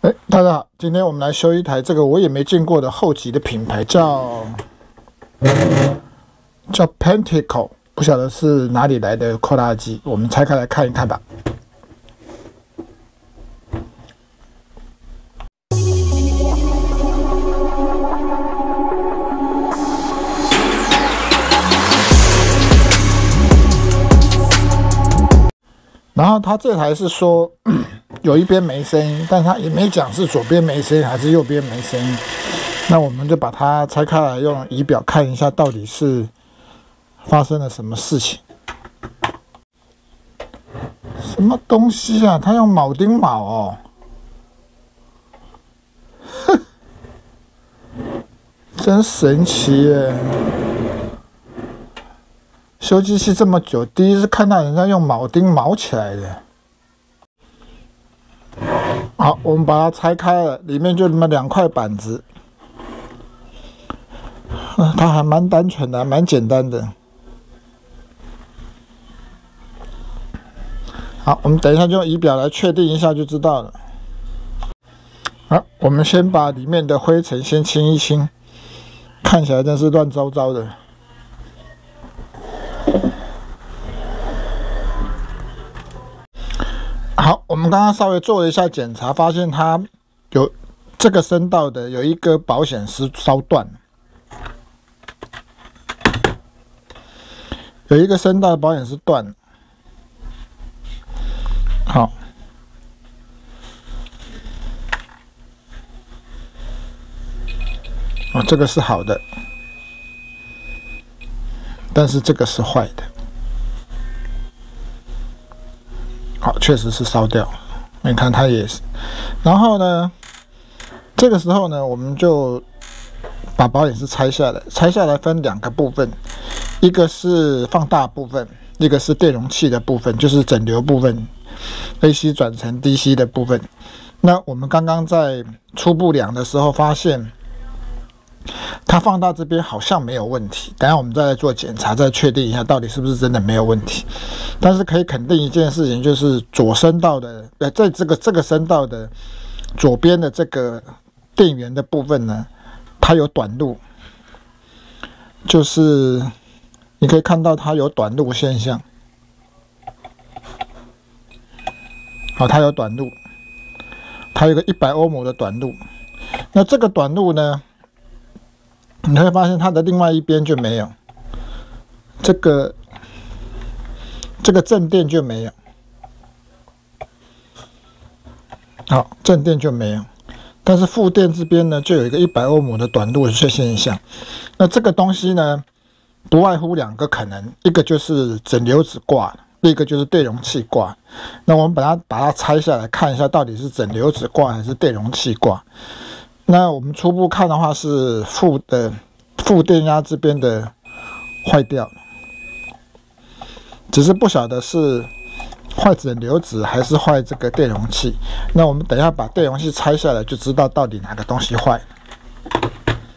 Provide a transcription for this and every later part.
大家好，今天我们来修一台这个我也没见过的后级的品牌，叫 Penticle， 不晓得是哪里来的扩大机，我们拆开来看一看吧。然后它这台是说有一边没声音，但它也没讲是左边没声音还是右边没声音。那我们就把它拆开来，用仪表看一下到底是发生了什么事情。什么东西啊？它用铆钉铆哦，哼，真神奇耶！修机器这么久，第一次看到人家用铆钉铆起来的。好，我们把它拆开了，里面就那么2块板子。它还蛮单纯的，蛮简单的。好，我们等一下就用仪表来确定一下就知道了。好，我们先把里面的灰尘先清一清，看起来真是乱糟糟的。好，我们刚刚稍微做了一下检查，发现它有这个声道的有一个保险丝烧断，有一个声道的保险丝断了。好，这个是好的，但是这个是坏的。好，确实是烧掉了，你看它也是。然后呢，这个时候呢，我们就把保险丝拆下来，拆下来分2个部分，一个是放大部分，一个是电容器的部分，就是整流部分 ，AC 转成 DC 的部分。那我们刚刚在初步量的时候发现，它放大这边好像没有问题，等一下我们再来做检查，再确定一下到底是不是真的没有问题。但是可以肯定一件事情，就是左声道的，在这个声道的左边的这个电源的部分呢，它有短路，就是你可以看到它有短路现象。好，它有短路，它有个100欧姆的短路。那这个短路呢，你会发现它的另外一边就没有，这个正电就没有，好，正电就没有，但是负电这边呢，就有一个100欧姆的短路的现象。那这个东西呢，不外乎2个可能，一个就是整流子挂了，另一个就是电容器挂。那我们把它拆下来看一下，到底是整流子挂还是电容器挂。那我们初步看的话是负电压这边的坏掉了，只是不晓得是坏整流子还是坏这个电容器。那我们等一下把电容器拆下来就知道到底哪个东西坏了。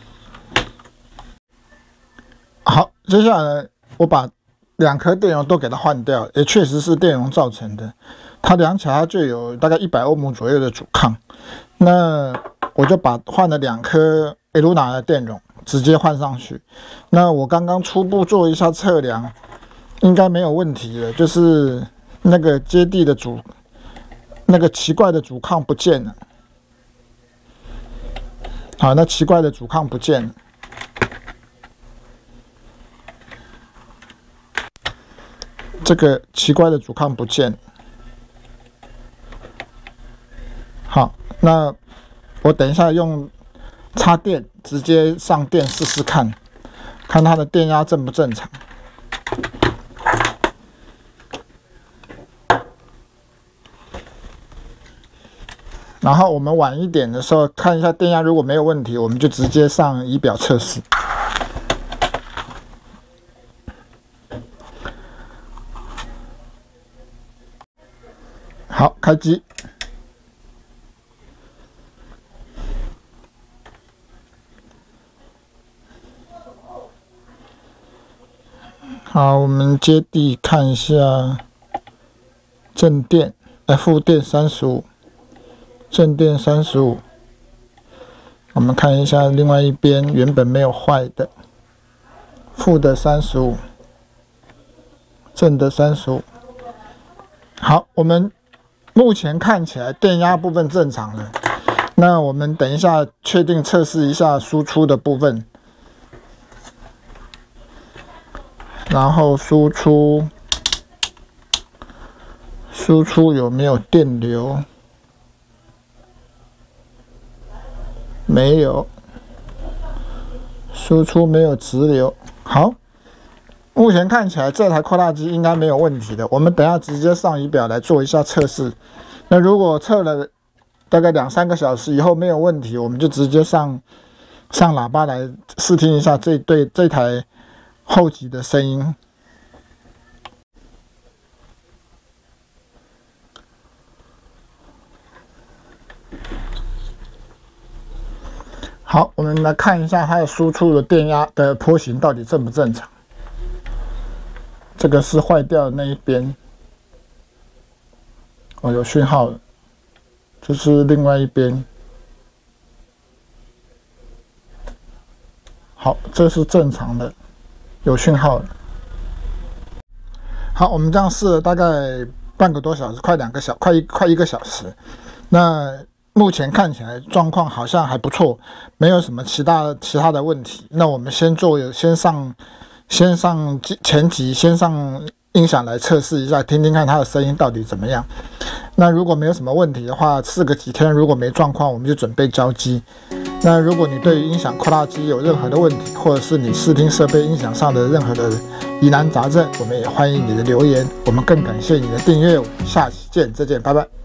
好，接下来我把2颗电容都给它换掉，也确实是电容造成的。它量起来就有大概100欧姆左右的阻抗。那我就换了2颗 Eluna 的电容，直接换上去。那我刚刚初步做一下测量，应该没有问题了，就是那个接地的那个奇怪的阻抗不见了。好，那奇怪的阻抗不见了。这个奇怪的阻抗不见了。好，那我等一下用插电直接上电试试看，看它的电压正不正常。然后我们晚一点的时候看一下电压，如果没有问题，我们就直接上仪表测试。好，开机。好，我们接地看一下正电，负电35， 正电35。我们看一下另外一边原本没有坏的，负的35，正的35。好，我们目前看起来电压部分正常了。那我们等一下确定测试一下输出的部分，然后输出有没有电流？没有，输出没有直流。好，目前看起来这台扩大机应该没有问题的。我们等一下直接上仪表来做一下测试。那如果测了大概2、3个小时以后没有问题，我们就直接上喇叭来试听一下这台后级的声音。好，我们来看一下它的输出的电压的波形到底正不正常。这个是坏掉的那一边，哦，有讯号了。这是另外一边。好，这是正常的，有讯号了。好，我们这样试了大概半个多小时，快1个小时。那目前看起来状况好像还不错，没有什么其他的问题。那我们先上前级，先上音响来测试一下，听听看它的声音到底怎么样。那如果没有什么问题的话，试个几天，如果没状况，我们就准备交机。那如果你对于音响扩大机有任何的问题，或者是你视听设备音响上的任何的疑难杂症，我们也欢迎你的留言。我们更感谢你的订阅，我们下期见，再见，拜拜。